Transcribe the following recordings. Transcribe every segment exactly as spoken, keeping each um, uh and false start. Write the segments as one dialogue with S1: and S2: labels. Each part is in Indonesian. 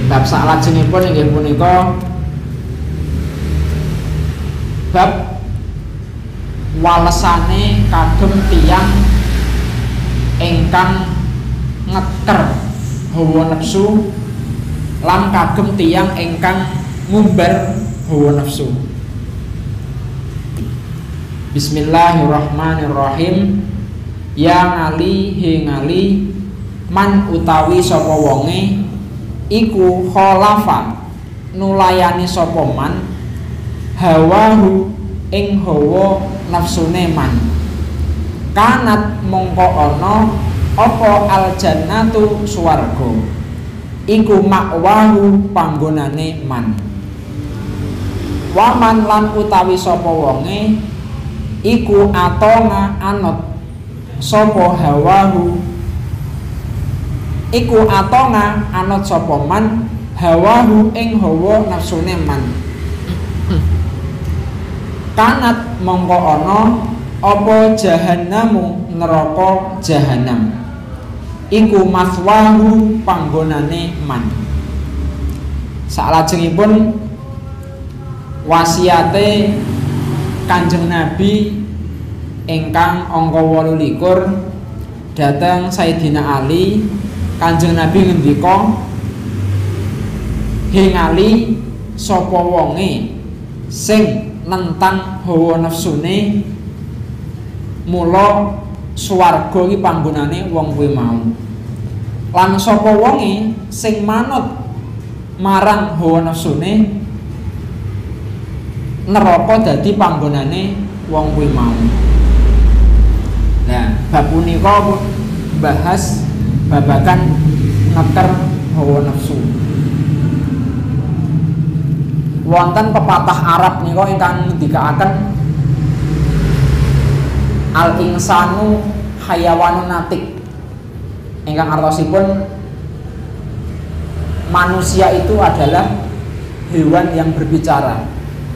S1: bab salajengipun inggih punika bab walesane kagem tiyang ingkang ngeker hawa nafsu lan kagem tiyang ingkang ngumbar hawa nafsu. Bismillahirrahmanirrahim. Ya ngali he ngali man utawi sapa wonge iku khalafa nulayani sapa man hawahu ing hawa nafsune man kanat mongko ana apa aljannatu swarga iku makwahu panggonane man waman lan utawi sapa wonge iku atonga anut sapa hawahu iku atonga anut sapa man hawahu ing hawa nafsune man kanat mongko ana apa jahannamu neraka jahanam iku maswahu panggonane man. Salajengipun wasiate Kanjeng Nabi ingkang angka wolu likur dhateng Sayyidina Ali. Kanjeng Nabi ngendika, "He Ali, sapa wonge sing nentang hawa nafsune mula swarga iki panggonane wong kuwi mau. Lan sapa wonge sing manut marang hawa nafsune neraka dadi panggonane wong kuwi mau." Nah, bab punika bahas babagan ngeker hawa nafsu. Wonten pepatah Arab nika ingkang ngendikaaken al insanu hayawanun natik, ingkang artosipun manusia itu adalah hewan yang berbicara.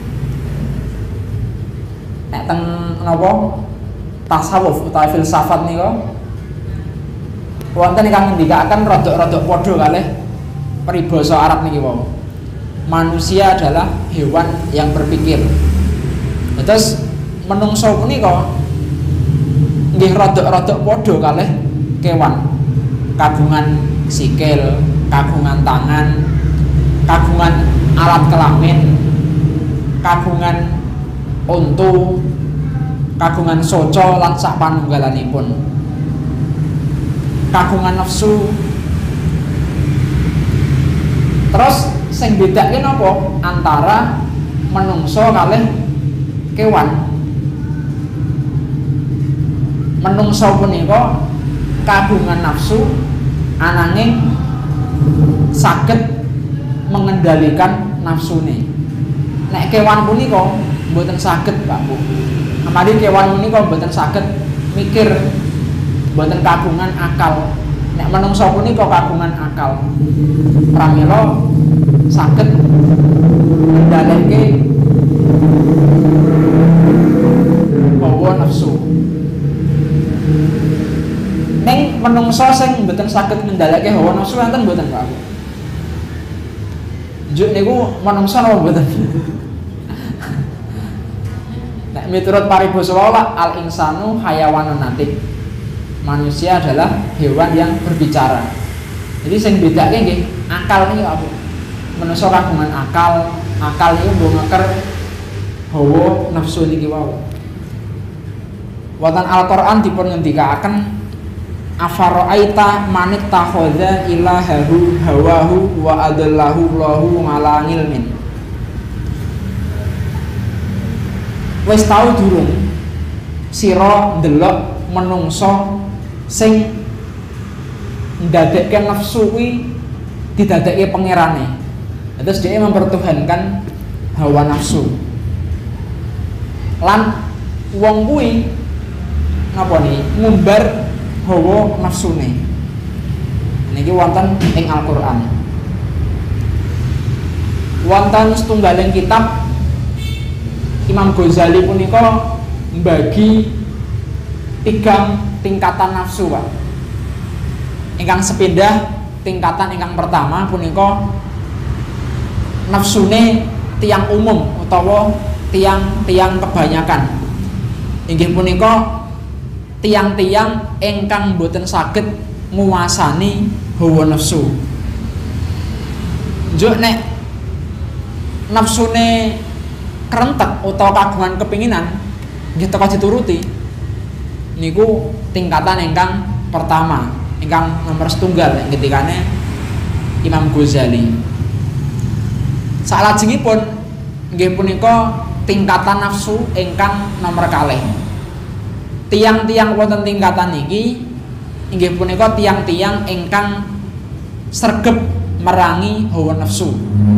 S1: Nek teng napa tasawuf utawi filsafat nika wonten ingkang ngendikaaken rodok-rodok padha kalih peribahasa Arab niki wau. Manusia adalah hewan yang berpikir. Terus menungso punika nggih rodok-rodok padha kalih kewan. Kagungan sikil, kagungan tangan, kagungan alat kelamin, kagungan untu, kagungan soco lan sak panunggalanipun. Kagungan nafsu. Terus sing bedake napa antara menungso kalih kewan? Menungso punika kagungan nafsu ananging saged mengendalikan nafsune. Nek kewan punika mboten saged, Pak Bu. Amali kewan punika mboten saged mikir, mboten kagungan akal. Nek menungso punika kagungan akal. Pramila saged ngendhaleke hawa nafsu. Ning menungso sing mboten saged ngendhaleke hawa nafsu enten mboten, Pak? Njuk niku menungso napa mboten? Nek miturut paribasa wala al insanu hayawanun natik. Manusia adalah hewan yang berbicara. Jadi sing bedake nggih akal niki apa? Menungso kagungan akal, akal niku nggo ngeker hawa nafsu niki wau. Wonten Al-Qur'an dipun ngendikaaken afara'aita manit takhadha ilahahu hawahu wa adallahu Allahu ala ilmin. Wis tau durung sira ndelok menungso sing ndadekke nafsu kuwi didadekke pangerane. Terus dia mempertuhankan hawa nafsu. Lan wong kuwi napa nih ngumbar hawa nafsune. Niki wonten ing Al-Qur'an. Wonten setunggaling kitab Imam Ghazali punika mbagi tiga tingkatan nafsu, Pak. Ingkang sepindah tingkatan ingkang pertama punika nafsune tiang umum utawa tiang-tiang kebanyakan. Inggih punika tiang-tiang ingkang boten saged nguwasani hawa nafsu. Njuk nek nafsune kerentek utawa kagungan kepinginan nggih teka dituruti niku tingkatan ingkang pertama, ingkang nomor setunggal ketikane Imam Ghazali. Salajengipun nggih punika tingkatan nafsu ingkang nomor kalih. Tiang-tiang wonten tingkatan niki inggih punika tiang-tiang ingkang sregep merangi hawa nafsu.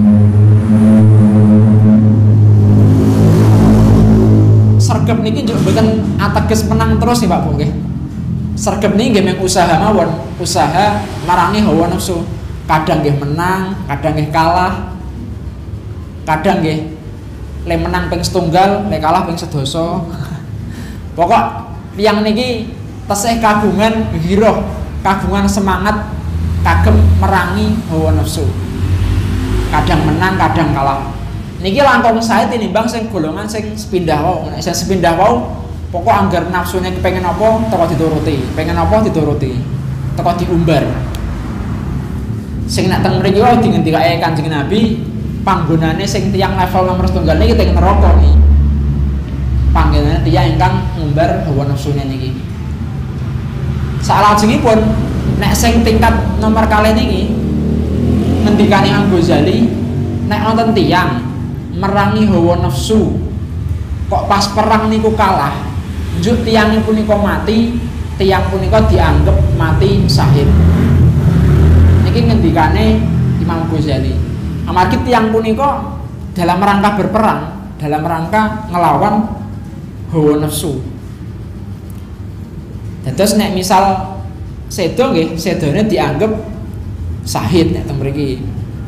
S1: Sregep niki njuk mboten ateges menang terus nggih Pak Bu nggih. Sregep niki nggih mung usaha mawon, usaha merangi hawa nafsu. Kadang nggih menang, kadang nggih kalah. Kadang nggih le menang ping setunggal, le kalah ping sedasa. Pokok tiyang niki tesih kagungan giroh, kagungan semangat kagem merangi hawa nafsu. Kadang menang, kadang kalah. Niki langkung sae tinimbang sing golongan sing sepindah wau. Nek sing sepindah wau, pokok anggar nafsune kepengin apa teko dituruti, pengen apa dituruti, teko diumbar. Sing nek teng mriki wae dingendikake Kanjeng Nabi, panggonane sing tiyang level nomor setunggal niki teng neraka niki. Panggonane tiyang ingkang ngumbar hawa nafsune niki. Salajengipun nek sing tingkat nomor kalih niki ngendikane Imam Ghazali, nek wonten tiyang merangi hawa nafsu kok pas perang niku kalah, njuk tiyang punika mati, tiyang punika dianggep mati syahid. Niki ngendikane Imam Ghazali. Amargi tiyang punika dalam rangka berperang, dalam rangka ngelawan hawa nafsu. Dados nek misal sedo nggih, sedone dianggep syahid nek teng mriki.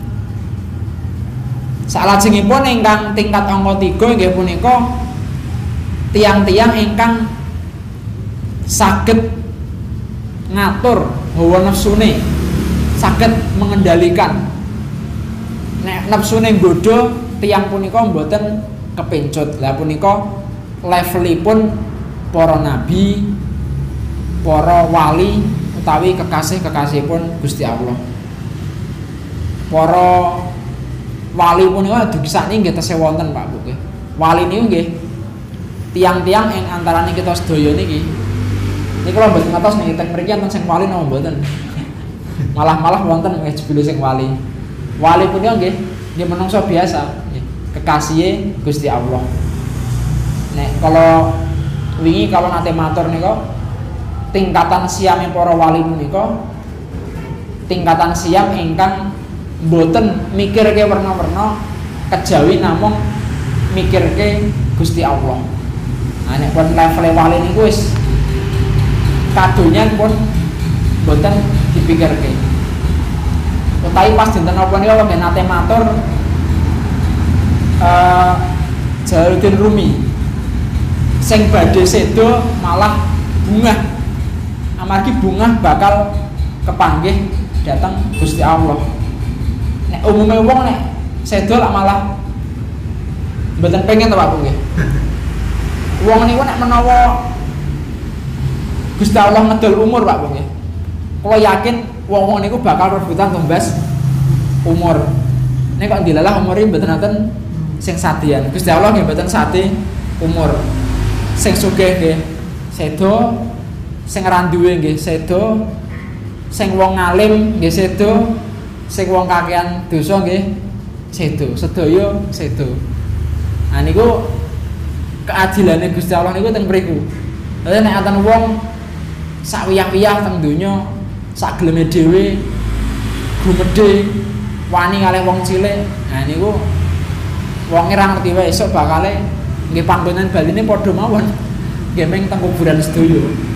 S1: Salajengipun ingkang tingkat angka tiga nggih punika tiang-tiang ingkang saged ngatur hawa nafsune, saged mengendalikan. Nek nafsune nggodha tiyang punika mboten kepencut. Lah punika levelipun para nabi, para wali utawi kekasih-kekasihipun Gusti Allah. Para wali punika dugi sakniki nggih tesih wonten Pak Bu nggih. Wali niku nggih tiang-tiang ing antarane kita sedaya niki. Niki kula mboten ngertos niki teng mriki wonten sing wali napa mboten. Malah-malah wonten nggih jebule sing wali. Wali punika nggih nggih menungso biasa, nggih kekasihe Gusti Allah. Nek kalau wingi kalau nate matur nika tingkatan siame para wali punika tingkatan siam ingkang mboten mikirke werna-werna kejawi namung mikirke Gusti Allah. Nah nek pun level wali niku wis kadonyan pun mboten dipikirke. Utawi pas dinten napa nika kok nate matur eh Jalaluddin Rumi sing badhe sedo malah bungah. Amargi bungah bakal kepanggih datang Gusti Allah. Nek umume wong nek sedo lak malah mboten pengen to Pak Bu nggih. Wong niku nek menawa Gusti Allah ngedol umur Pak Bu nggih. Kula yakin wong-wong niku bakal rebutan tumbas umur. Nek kok dilalah umure mboten wonten sing sadean. Gusti Allah nggih mboten sate umur. Sing sugih nggih sedo, sing randuwe nggih sedo, sing wong alim nggih sedo, sing wong kakean dosa nggih sedo, sedaya sedo. Nah niku keadilane Gusti Allah niku teng mriku. Dadi nek enten wong sak wiyah-wiyah teng donya, sak geleme dhewe, gumedhe, wani kalih wong cilik. Nah niku wonge ra ngerti wae esuk bakale nggih panggonan baline padha mawon. Nggih ming teng kuburan sedaya.